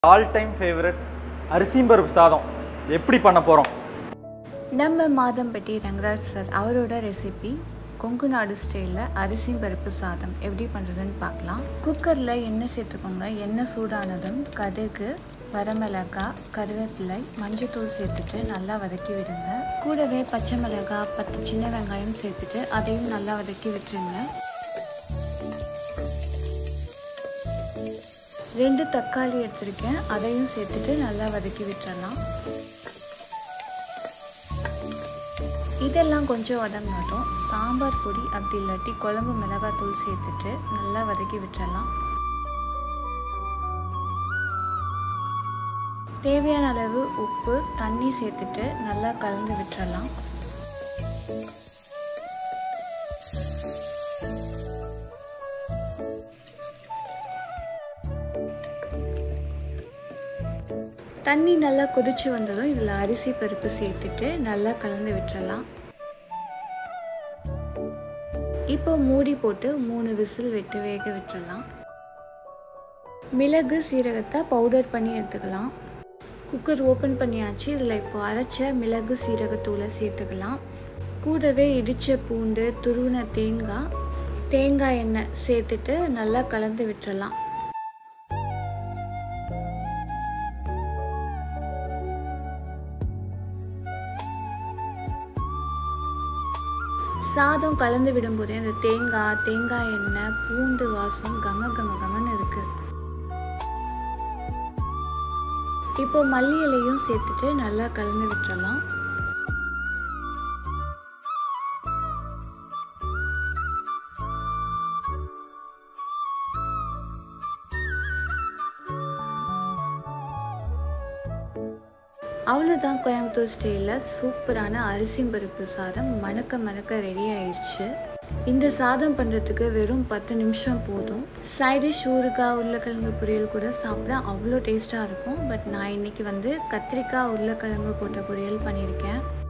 All time favourite அரிசி பருப்பு சாதம் எப்படி பண்ண போகிறோம்? நம்ம மாதம்பட்டி ரங்கராஜ் சார் அவரோட ரெசிபி kongunadu ஸ்டைலில் அரிசி பருப்பு சாதம் எப்படி பண்ணுறதுன்னு பார்க்கலாம். குக்கரில் எண்ணெய் சேர்த்துக்கோங்க. எண்ணெய் சூடானதும் கடுகு, வரமிளகாய், கருவேப்பிலை, மஞ்சத்தூள் சேர்த்துட்டு நல்லா வதக்கி விடுங்க. கூடவே பச்சை மிளகாய், 10 சின்ன வெங்காயம் சேர்த்துட்டு அதையும் நல்லா வதக்கி விட்டுருங்க. 2 தக்காளி எடுத்திருக்கேன், அதையும் சேர்த்துட்டு நல்லா வதக்கி விட்டுறலாம். இதெல்லாம் கொஞ்சம் வதங்கினதும் சாம்பார் பொடி அப்படி இல்லாட்டி குழம்பு மிளகாத்தூள் சேர்த்துட்டு நல்லா வதக்கி விட்டுறலாம். தேவையான அளவு உப்பு, தண்ணி சேர்த்துட்டு நல்லா கலந்து விட்டுறலாம். தண்ணி நல்லா கொதிச்சு வந்ததும் இதில் அரிசி பருப்பு சேர்த்துட்டு நல்லா கலந்து விட்டுறலாம். இப்போ மூடி போட்டு 3 விசில் விட்டு வேக விட்டுறலாம். மிளகு சீரகத்தை பவுடர் பண்ணி எடுத்துக்கலாம். குக்கர் ஓப்பன் பண்ணியாச்சு. இதில் இப்போ அரைச்ச மிளகு சீரகத்தூளை சேர்த்துக்கலாம். கூடவே இடித்த பூண்டு, துருவின தேங்காய் எண்ணெய் சேர்த்துட்டு நல்லா கலந்து விட்டுறலாம். சாதம் கலந்து விடும்போதே அந்த தேங்காய் எண்ணெய், பூண்டு வாசம் கமன்னு இருக்கு. இப்போ மல்லி இலையும் சேர்த்துட்டு நல்லா கலந்து விட்டுறலாம். அவ்வளோதான், கோயம்புத்தூர் ஸ்டைலில் சூப்பரான அரிசி பருப்பு சாதம் மணக்க ரெடி ஆயிடுச்சு. இந்த சாதம் பண்ணுறதுக்கு வெறும் 10 நிமிஷம் போதும். சைடிஷ் ஊறுகாய், உருளைக்கிழங்கு பொரியல் கூட சாப்பிட அவ்வளோ டேஸ்ட்டாக இருக்கும். பட் நான் இன்றைக்கி கத்திரிக்காய் உருளைக்கிழங்கு போட்ட பொரியல் பண்ணியிருக்கேன்.